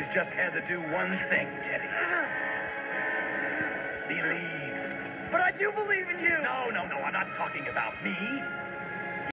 always just had to do one thing, Teddy. Believe. But I do believe in you! No, I'm not talking about me.